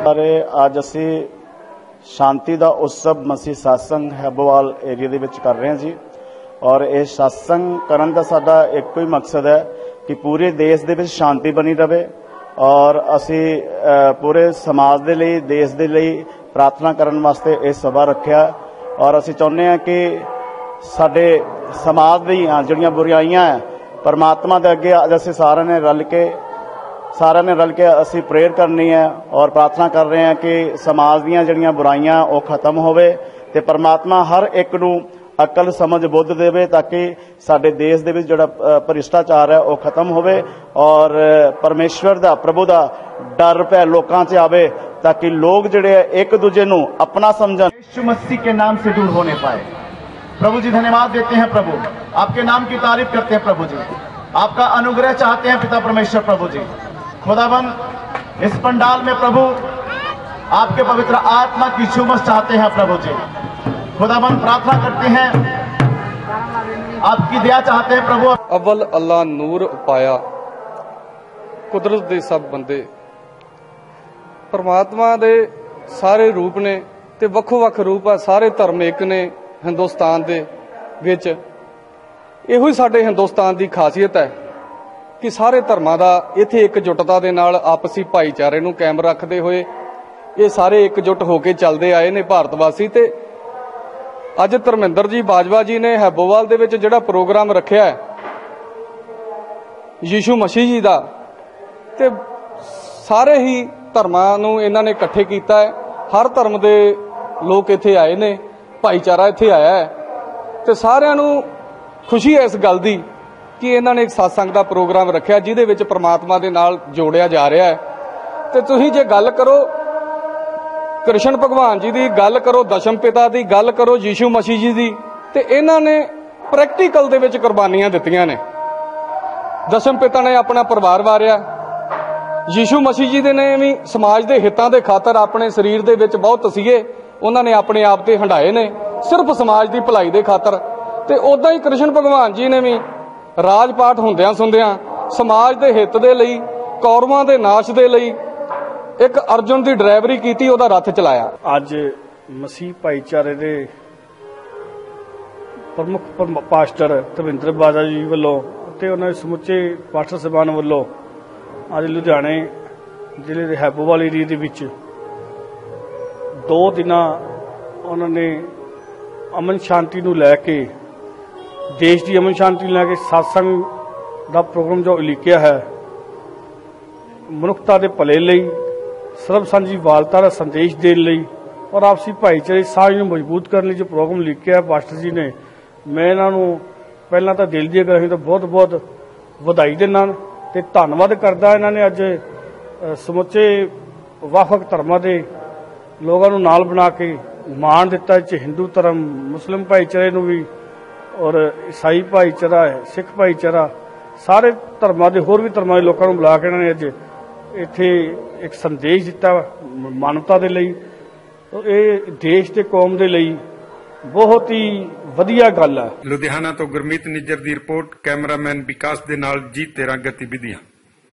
बारे अज असी शांति का उत्सव मसीह सत्संग हैबोवाल एरिया दे विच कर रहे हैं जी। और इस सत्संग करन दा साडा एक ही मकसद है कि पूरे देश दे विच शांति बनी रहे और असी पूरे समाज दे लई देश दे लई प्रार्थना करन वास्ते इस सभा रखिया। और असी चाहुंदे हां कि साडे समाज दीआं जिहड़ियां बुराइयां है परमात्मा दे अगे अज असी सारिਆਂ ने रल के असी प्रेयर करनी है और प्रार्थना कर रहे हैं कि समाज दीआं जिहड़ियां बुराइयां वो खत्म होवे ते परमात्मा हर एक नूं अकल समझ बुद्ध देवे ताकि साडे देश दे विच जिहड़ा भ्रिष्टाचार है वो खत्म होवे और परमेश्वर दा प्रभु दा डर भै लोकां 'च आवे ताकि लोग जिहड़े एक दूजे नूं अपना समझन, यीशु मसीह के नाम से दूर होने पाए। प्रभु जी धन्यवाद देते हैं, प्रभु आपके नाम की तारीफ करते हैं, प्रभु जी आपका अनुग्रह चाहते हैं पिता परमेश्वर। प्रभु जी खुदावन इस पंडाल में प्रभु आपके पवित्र आत्मा की छुमस चाहते हैं। प्रभु जी खुदावन प्रार्थना करते हैं, आपकी दया चाहते हैं। प्रभु अव्वल अल्लाह नूर पाया कुदरत दे सब बंदे परमात्मा दे सारे रूप ने ते वक्खो वक्ख रूप आ। सारे धर्म एक ने हिंदुस्तान दे विच। इहो ही साडे हिंदुस्तान दी खासियत है कि सारे धर्मां दा इत्थे एकजुटता दे नाल आपसी भाईचारे नूं कायम रखदे होए ये सारे एकजुट होके चलदे आए ने भारत वासी। ते अज धर्मेंद्र जी बाजवा जी ने हैबोवाल दे विच जिहड़ा प्रोग्राम रखिया है यीशु मसीह जी दा ते सारे ही धर्मां नूं इन्हां ने इकट्ठे कीता है। हर धर्म दे लोग इत्थे आए ने, भाईचारा इत्थे आया है ते सारिआं नूं खुशी है इस गल दी कि इन्हां ने एक सत्संग दा प्रोग्राम रखिया जिहदे विच परमात्मा दे नाल जोड़िया जा रहा है। ते तुसीं जे गल करो कृष्ण भगवान जी की गल करो, दशम पिता की गल करो, यीशु मसीह जी की, ते इन्हां ने प्रैक्टिकल दे विच कुर्बानियां दित्तियां ने। दशम पिता ने अपना परिवार वारिया, यीशु मसीह जी ने भी समाज के हितां दे खातर अपने शरीर दे विच बहुत तसीहे उन्होंने अपने आप ते हंडाए ने सिर्फ समाज की भलाई दे खातर। ते उदां ही कृष्ण भगवान जी ने भी राजपाठ हुंदियां सुनदियां समाज के हित दे लई, कौरवां दे नाश दे लई एक अर्जुन की ड्राइवरी की, उहदा रथ चलाया। अज मसीह भाईचारे दे प्रमुख पास्टर धर्मेंद्र बाजा जी वालों ते उन्हां दे समुचे पास्टर साहबान वालों अज लुधियाने जिले के हैबोवाल एरिया दे विच 2 दिन उन्होंने अमन शांति नूं लैके देश की अमन शांति लैके सत्संग का प्रोग्राम जो उलीकिया है मनुखता के भले लई सर्व सांझी वालता का संदेश देने लई और आपसी भाईचारे साझ नूं मजबूत करने लई जो प्रोग्राम लिखिया पास्टर जी ने, मैं इन्हां नूं पहलां तां दिल दी गल्लां तो बहुत बहुत वधाई दिंदा ते धन्नवाद करदा। इन्हां ने अज समुचे वख-वख धर्मां दे लोगों नूं नाल बना के माण दिता, हिंदू धर्म, मुस्लिम भाईचारे नूं भी और ईसाई भाईचारा, सिख भाईचारा, सारे धर्मां दे होर भी धर्मां दे लोकां नूं बुला के इन्हां ने अज इत्थे एक संदेश दिता मानवता दे लई। ये देश ते कौम दे लई बहुत ही वधिया गल है। लुधियाना तो गुरमीत निज्जर दी रिपोर्ट, कैमरामैन विकास दे नाल जी 13 गतिविधियां।